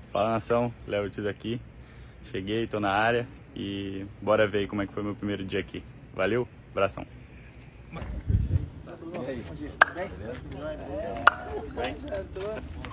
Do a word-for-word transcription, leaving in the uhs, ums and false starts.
Fala, nação, Léo Ortiz aqui. Cheguei, tô na área e bora ver aí como é que foi meu primeiro dia aqui. Valeu, abração. E aí? Bem? Bem?